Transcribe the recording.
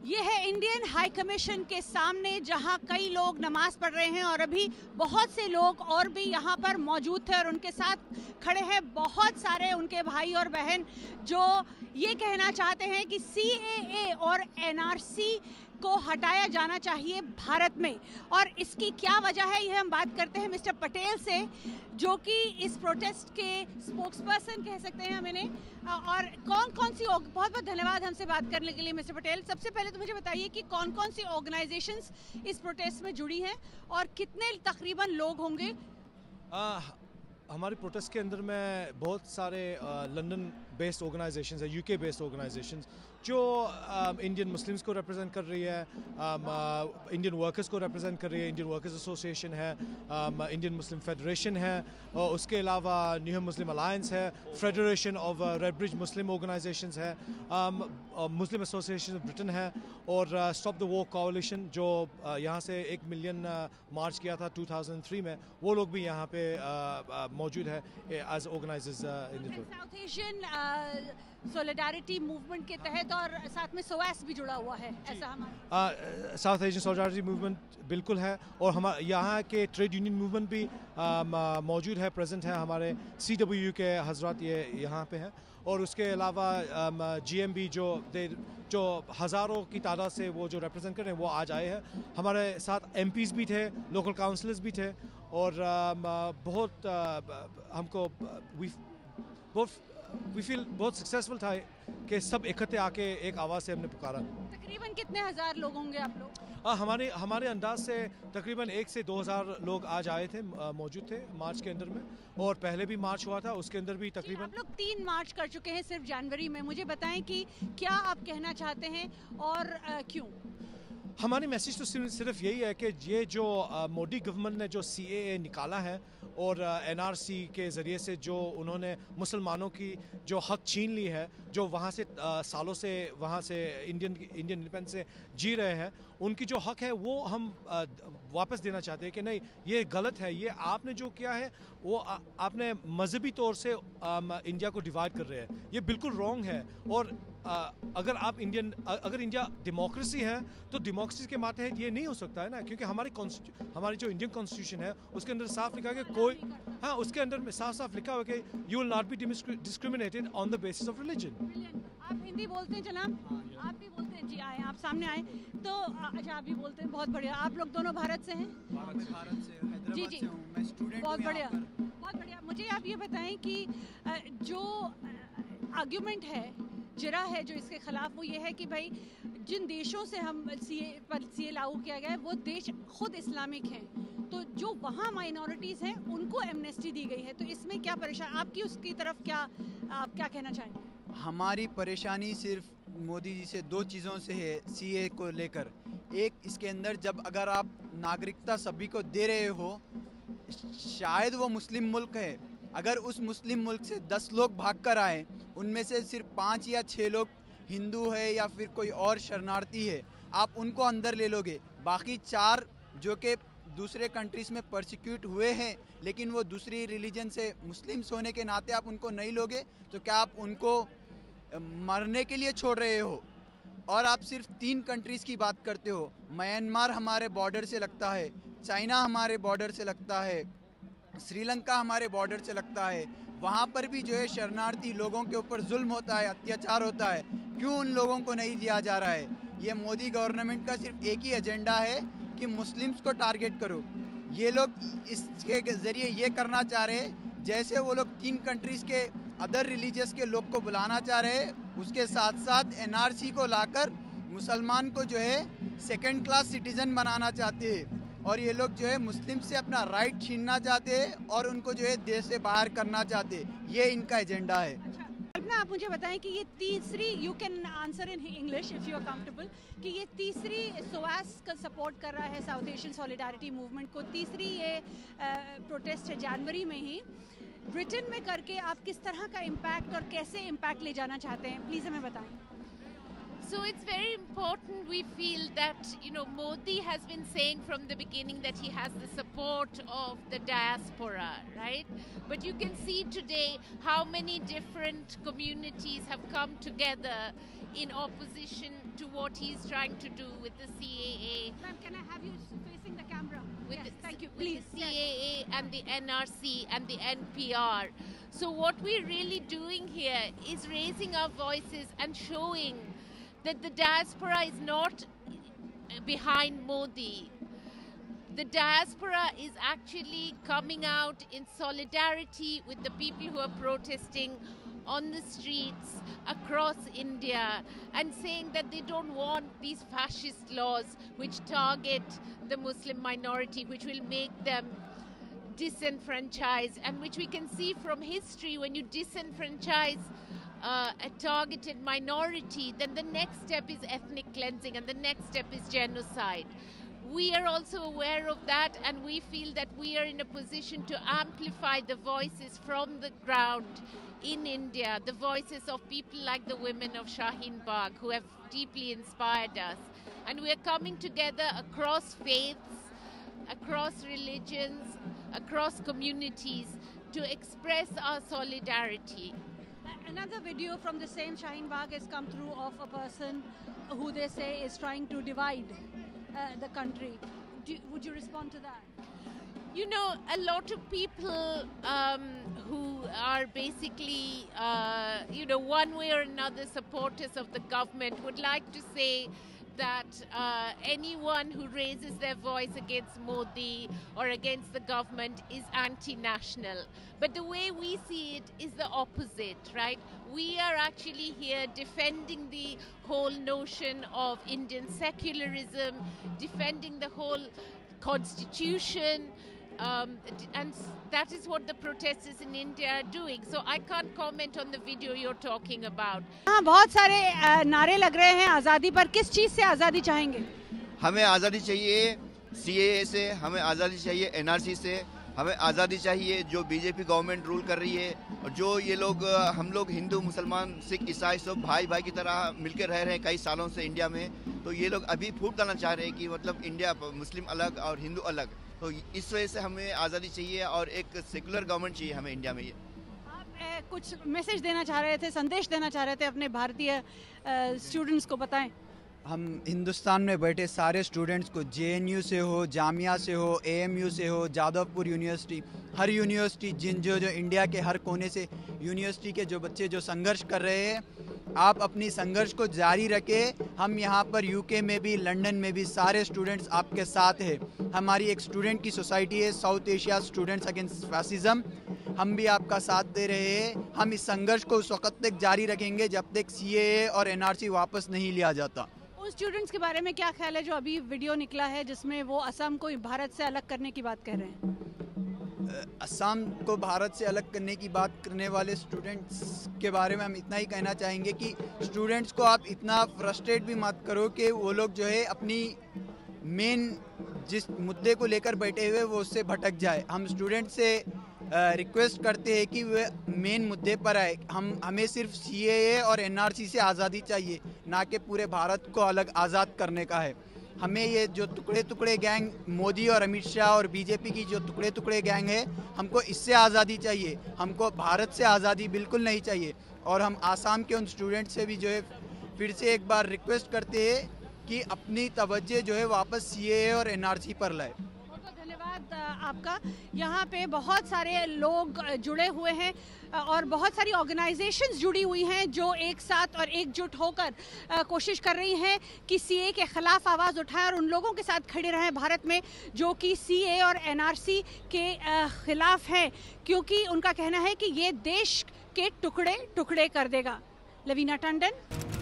ये है Indian high commission के सामने, जहां कई लोग नमाज पढ़ रहे हैं और अभी बहुत से लोग और भी यहां पर मौजूद थे और उनके साथ खड़े हैं बहुत सारे उनके भाई और बहन जो ये कहना चाहते हैं कि CAA और NRC को हटाया जाना चाहिए भारत में। और इसकी क्या वजह है, ये हम बात करते हैं मिस्टर पटेल से, जो कि इस प्रोटेस्ट के स्पोक्सपर्सन कह सकते हैं हम इन्हें। और कौन सी बहुत बहुत धन्यवाद हमसे बात करने के लिए मिस्टर पटेल। सबसे पहले तो मुझे बताइए कि कौन सी ऑर्गेनाइजेशंस इस प्रोटेस्ट में जुड़ी हैं और कितने तकरीबन लोग होंगे। हमारे प्रोटेस्ट के अंदर में बहुत सारे लंदन बेस्ड ऑर्गेनाइजेशंस है, UK बेस्ड ऑर्गेनाइजेशंस जो इंडियन मुस्लिम्स को रिप्रेजेंट कर रही है, इंडियन वर्कर्स को रिप्रेजेंट कर रही है। इंडियन वर्कर्स एसोसिएशन है, इंडियन मुस्लिम फेडरेशन है, और उसके अलावा न्यू मुस्लिम अलायंस है, federation of Redbridge Muslim organisations है, मुस्लिम एसोसिएशन ऑफ ब्रिटेन है, और स्टॉप द वॉर कोalition जो यहाँ से 1 मिलियन मार्च किया था 2003 में, वो लोग भी यहाँ पे मौजूद है as organisers in the South Asian solidarity movement के तहत, और साथ में SOAS भी जुड़ा हुआ है, ऐसा हमारा साउथ एशियन सॉलिडारिटी मूवमेंट बिल्कुल है। और हम यहाँ के ट्रेड यूनियन मूवमेंट भी मौजूद है, प्रेजेंट है। हमारे CWU के हजरत ये यहाँ पे हैं, और उसके अलावा GMB जो हज़ारों की तादाद से वो जो रिप्रेजेंट कर रहे हैं वो आज आए हैं। हमारे साथ MPs भी थे, लोकल काउंसिलर्स भी थे, और बहुत हमको वी फील बहुत सक्सेसफुल था कि सब इकट्ठे आके एक आवाज़ से हमने पुकारा। तकरीबन कितने हज़ार लोग होंगे आप लोग? हमारे अंदाज से तकरीबन 1 से 2 हज़ार लोग आज आए थे, मौजूद थे मार्च के अंदर में, और पहले भी मार्च हुआ था, उसके अंदर भी तकरीबन। आप लोग 3 मार्च कर चुके हैं सिर्फ जनवरी में। मुझे बताएं कि क्या आप कहना चाहते हैं और क्यों? हमारी मैसेज तो सिर्फ यही है कि ये जो मोदी गवर्नमेंट ने जो CAA निकाला है और NRC के ज़रिए से जो उन्होंने मुसलमानों की जो हक छीन ली है, जो वहाँ से सालों से वहाँ से इंडियन इंडिपेंडेंस से जी रहे हैं, उनकी जो हक है वो हम वापस देना चाहते हैं कि नहीं, ये गलत है। ये आपने जो किया है वो आपने मजहबी तौर से इंडिया को डिवाइड कर रहे हैं, ये बिल्कुल रॉन्ग है। और अगर इंडिया डेमोक्रेसी है तो डेमोक्रेसी के मातहत ये नहीं हो सकता है ना, क्योंकि हमारी जो इंडियन कॉन्स्टिट्यूशन है उसके अंदर साफ लिखा है कि उसके अंदर में साफ लिखा हुआ है कि you will not be discriminated on the basis of religion. आप हिंदी बोलते हैं जनाब? आप भी बोलते हैं? जी आए, आप सामने आए। तो अच्छा, आप भी बोलते हैं, बहुत बढ़िया। आप लोग दोनों भारत से हैं? भारत से, हैदराबाद जी से हूं, मैं स्टूडेंट बहुत हूं बढ़िया, यहाँ पर। बहुत बढ़िया। मुझे आप ये बताएं कि जो आर्ग्यूमेंट है, जरा है जो इसके खिलाफ, वो ये है कि भाई जिन देशों से हम CA लागू किया गया है वो देश खुद इस्लामिक हैं, तो जो वहाँ माइनॉरिटीज़ हैं उनको एमनेस्टी दी गई है, तो इसमें क्या परेशान आपकी उसकी तरफ आप क्या कहना चाहेंगे? हमारी परेशानी सिर्फ मोदी जी से 2 चीज़ों से है CA को लेकर। एक, इसके अंदर जब अगर आप नागरिकता सभी को दे रहे हो, शायद वो मुस्लिम मुल्क है, अगर उस मुस्लिम मुल्क से 10 लोग भाग कर आए, उनमें से सिर्फ 5 या 6 लोग हिंदू है या फिर कोई और शरणार्थी है, आप उनको अंदर ले लोगे। बाकी 4 जो कि दूसरे कंट्रीज़ में परसिक्यूट हुए हैं लेकिन वो दूसरी रिलीजन से मुस्लिम्स होने के नाते आप उनको नहीं लोगे, तो क्या आप उनको मरने के लिए छोड़ रहे हो? और आप सिर्फ 3 कंट्रीज़ की बात करते हो। म्यांमार हमारे बॉर्डर से लगता है, चाइना हमारे बॉर्डर से लगता है, श्रीलंका हमारे बॉर्डर से लगता है। वहाँ पर भी जो है शरणार्थी लोगों के ऊपर जुल्म होता है, अत्याचार होता है। क्यों उन लोगों को नहीं दिया जा रहा है? ये मोदी गवर्नमेंट का सिर्फ एक ही एजेंडा है कि मुस्लिम्स को टारगेट करो। ये लोग इसके ज़रिए ये करना चाह रहे हैं जैसे वो लोग 3 कंट्रीज़ के अदर रिलीजियस के लोग को बुलाना चाह रहे हैं, उसके साथ साथ NRC को लाकर मुसलमान को जो है सेकंड क्लास सिटीज़न बनाना चाहते हैं, और ये लोग जो है मुस्लिम से अपना राइट छीनना चाहते हैं और उनको जो है देश से बाहर करना चाहते हैं। ये इनका एजेंडा है। कल्पना, आप मुझे बताएं कि ये तीसरी, you can answer in English if you are comfortable, कि ये तीसरी SOAS का सपोर्ट कर रहा है साउथ एशियन सॉलिडारिटी मूवमेंट को, तीसरी ये प्रोटेस्ट है जनवरी में ही ब्रिटेन में करके, आप किस तरह का इम्पैक्ट और कैसे इम्पैक्ट ले जाना चाहते हैं, प्लीज़ हमें बताएं। So it's very important, we feel, that, you know, Modi has been saying from the beginning that he has the support of the diaspora, right? But you can see today how many different communities have come together in opposition to what he's trying to do with the CAA. Ma'am, can I have you facing the camera? With Yes, the, thank you. with Please. the CAA and the NRC and the NPR. So what we're really doing here is raising our voices and showing that the diaspora is not behind Modi. The diaspora is actually coming out in solidarity with the people who are protesting on the streets across India and saying that they don't want these fascist laws which target the Muslim minority, which will make them disenfranchised, and which we can see from history. When you disenfranchise a targeted minority, then the next step is ethnic cleansing and the next step is genocide. We are also aware of that, and we feel that we are in a position to amplify the voices from the ground in India, the voices of people like the women of Shaheen Bagh who have deeply inspired us. And we are coming together across faiths, across religions, across communities to express our solidarity. Another video from the same Shaheen Bagh has come through of a person who they say is trying to divide the country. Would you respond to that? You know, a lot of people who are basically, one way or another supporters of the government would like to say that anyone who raises their voice against Modi or against the government is anti-national. But the way we see it is the opposite, right? We are actually here defending the whole notion of Indian secularism, defending the whole constitution, and that is what the protesters in India are doing. So I can't comment on the video you're talking about. हाँ, बहुत सारे नारे लग रहे हैं आज़ादी पर. किस चीज़ से आज़ादी चाहेंगे? हमें आज़ादी चाहिए CAA से, हमें आज़ादी चाहिए NRC से, हमें आज़ादी चाहिए जो बीजेपी गवर्नमेंट रूल कर रही है, और जो ये लोग हम लोग हिंदू मुसलमान सिख ईसाई सब भाई भाई की तरह मिलकर रह रहे हैं कई सालों से इंडिया में. तो ये लोग अभी फूट डालना चाह रहे हैं कि मतलब इंडिया मुस्लिम अलग और हिंदू अलग. तो इस वजह से हमें आज़ादी चाहिए और एक सेकुलर गवर्नमेंट चाहिए हमें इंडिया में. आप कुछ मैसेज देना चाह रहे थे, संदेश देना चाह रहे थे अपने भारतीय स्टूडेंट्स को, बताएं. हम हिंदुस्तान में बैठे सारे स्टूडेंट्स को, JNU से हो, जामिया से हो, AMU से हो, जादवपुर यूनिवर्सिटी, हर यूनिवर्सिटी जो इंडिया के हर कोने से यूनिवर्सिटी के जो बच्चे जो संघर्ष कर रहे हैं, आप अपनी संघर्ष को जारी रखें. हम यहाँ पर UK में भी, लंदन में भी सारे स्टूडेंट्स आपके साथ हैं. हमारी एक स्टूडेंट की सोसाइटी है, South Asia students against fascism. हम भी आपका साथ दे रहे हैं. हम इस संघर्ष को उस वक्त तक जारी रखेंगे जब तक CAA और NRC वापस नहीं लिया जाता. उन स्टूडेंट्स के बारे में क्या ख्याल है जो अभी वीडियो निकला है जिसमें वो असम को भारत से अलग करने की बात कह रहे हैं? असम को भारत से अलग करने की बात करने वाले स्टूडेंट्स के बारे में हम इतना ही कहना चाहेंगे कि स्टूडेंट्स को आप इतना फ्रस्ट्रेट भी मत करो कि वो लोग जो है अपनी मेन जिस मुद्दे को लेकर बैठे हुए वो उससे भटक जाए. हम स्टूडेंट से रिक्वेस्ट करते हैं कि वे मेन मुद्दे पर आए. हमें सिर्फ CAA और NRC से आज़ादी चाहिए, ना कि पूरे भारत को अलग आज़ाद करने का है. हमें ये जो टुकड़े टुकड़े गैंग मोदी और अमित शाह और बीजेपी की जो टुकड़े टुकड़े गैंग है, हमको इससे आज़ादी चाहिए. हमको भारत से आज़ादी बिल्कुल नहीं चाहिए. और हम आसाम के उन स्टूडेंट से भी जो है फिर से एक बार रिक्वेस्ट करते हैं कि अपनी तवज्जो जो है वापस CAA और NRC पर लाए. धन्यवाद आपका. यहाँ पे बहुत सारे लोग जुड़े हुए हैं और बहुत सारी ऑर्गेनाइजेशंस जुड़ी हुई हैं जो एक साथ और एकजुट होकर कोशिश कर रही हैं कि CAA के ख़िलाफ़ आवाज़ उठाएं और उन लोगों के साथ खड़े रहें भारत में जो कि CAA और NRC के ख़िलाफ़ हैं, क्योंकि उनका कहना है कि ये देश के टुकड़े टुकड़े कर देगा. लवीना टंडन.